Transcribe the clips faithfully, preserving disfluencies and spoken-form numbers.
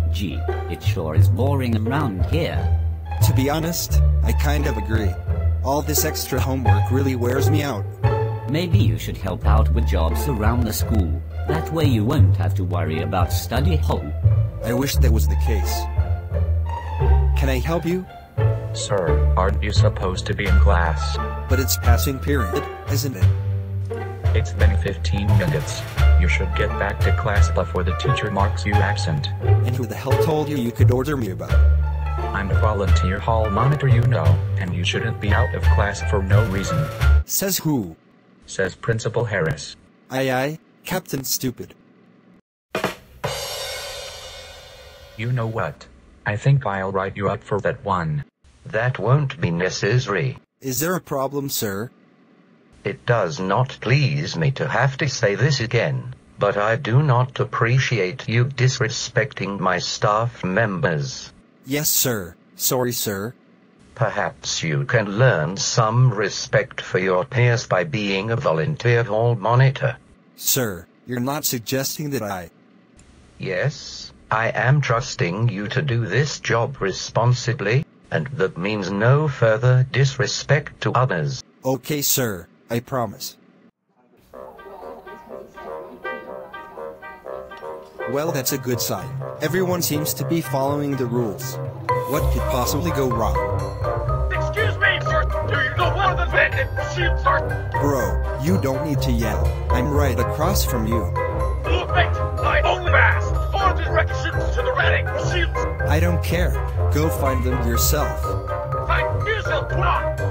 Gee, it sure is boring around here. To be honest, I kind of agree. All this extra homework really wears me out. Maybe you should help out with jobs around the school. That way you won't have to worry about study hall. I wish that was the case. Can I help you? Sir, aren't you supposed to be in class? But it's passing period, isn't it? It's been fifteen minutes. You should get back to class before the teacher marks you absent. And who the hell told you you could order me about? I'm a volunteer hall monitor, you know, and you shouldn't be out of class for no reason. Says who? Says Principal Harris. Aye aye, Captain Stupid. You know what? I think I'll write you up for that one. That won't be necessary. Is there a problem, sir? It does not please me to have to say this again, but I do not appreciate you disrespecting my staff members. Yes, sir. Sorry, sir. Perhaps you can learn some respect for your peers by being a volunteer hall monitor. Sir, you're not suggesting that I... Yes, I am trusting you to do this job responsibly, and that means no further disrespect to others. Okay, sir. I promise. Well, that's a good sign. Everyone seems to be following the rules. What could possibly go wrong? Excuse me, sir! Do you know one of the vending machines, sir? Bro, you don't need to yell. I'm right across from you. Look, mate! I only asked for the directions to the vending machines! I don't care. Go find them yourself. Find yourself, put on!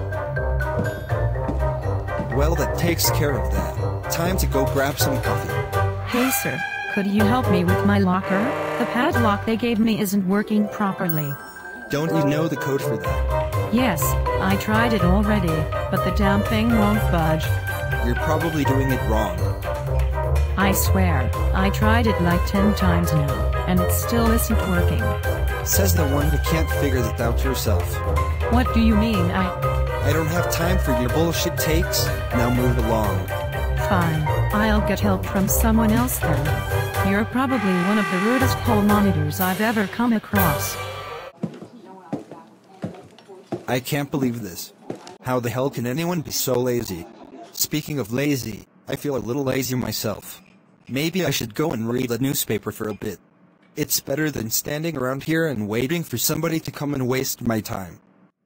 Well, that takes care of that. Time to go grab some coffee. Hey sir, could you help me with my locker? The padlock they gave me isn't working properly. Don't you know the code for that? Yes, I tried it already, but the damn thing won't budge. You're probably doing it wrong. I swear, I tried it like ten times now, and it still isn't working. Says the one who can't figure that out yourself. What do you mean I... I don't have time for your bullshit takes. Now move along. Fine, I'll get help from someone else then. You're probably one of the rudest hall monitors I've ever come across. I can't believe this. How the hell can anyone be so lazy? Speaking of lazy, I feel a little lazy myself. Maybe I should go and read the newspaper for a bit. It's better than standing around here and waiting for somebody to come and waste my time.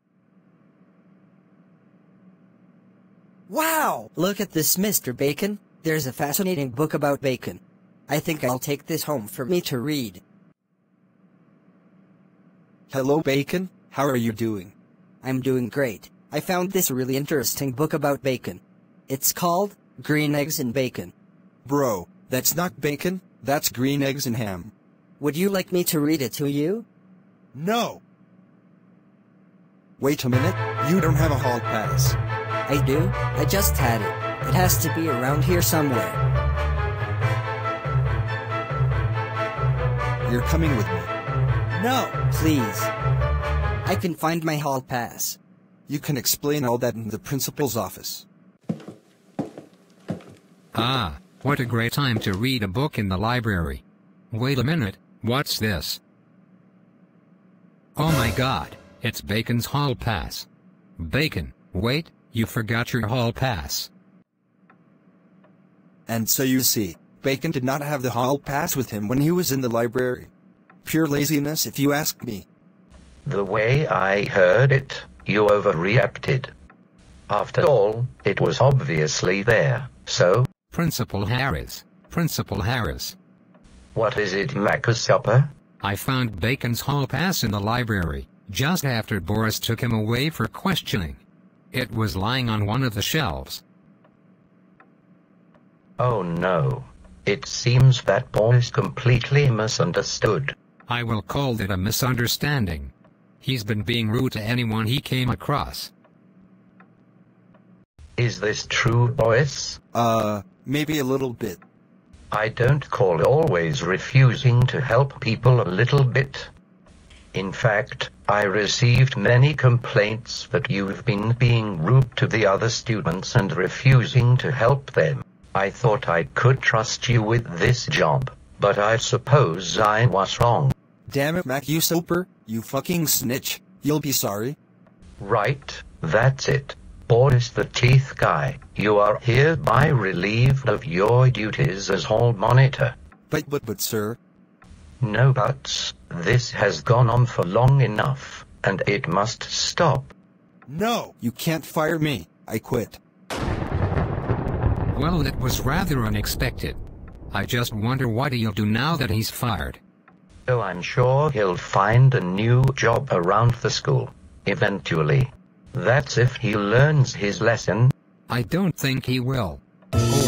Wow! Look at this, Mister Bacon. There's a fascinating book about bacon. I think I'll take this home for me to read. Hello, Bacon. How are you doing? I'm doing great. I found this really interesting book about bacon. It's called Green Eggs and Bacon. Bro, that's not bacon. That's green eggs and ham. Would you like me to read it to you? No! Wait a minute. You don't have a hall pass. I do. I just had it. It has to be around here somewhere. You're coming with me. No, please. I can find my hall pass. You can explain all that in the principal's office. Ah, what a great time to read a book in the library. Wait a minute, what's this? Oh my god, it's Bacon's hall pass. Bacon, wait. You forgot your hall pass. And so you see, Bacon did not have the hall pass with him when he was in the library. Pure laziness if you ask me. The way I heard it, you overreacted. After all, it was obviously there, so... Principal Harris, Principal Harris. What is it, Macasupper? I found Bacon's hall pass in the library, just after Boris took him away for questioning. It was lying on one of the shelves. Oh no. It seems that Boris completely misunderstood. I will call it a misunderstanding. He's been being rude to anyone he came across. Is this true, Boris? Uh, maybe a little bit. I don't call always refusing to help people a little bit. In fact, I received many complaints that you've been being rude to the other students and refusing to help them. I thought I could trust you with this job, but I suppose I was wrong. Damn it, Mac, you soper, you fucking snitch. You'll be sorry. Right, that's it. Boris the Teeth Guy, you are hereby relieved of your duties as hall monitor. But, but, but, sir. No buts. This has gone on for long enough, and it must stop. No, you can't fire me. I quit. Well, it was rather unexpected. I just wonder what he'll do now that he's fired. Oh, I'm sure he'll find a new job around the school. Eventually. That's if he learns his lesson. I don't think he will.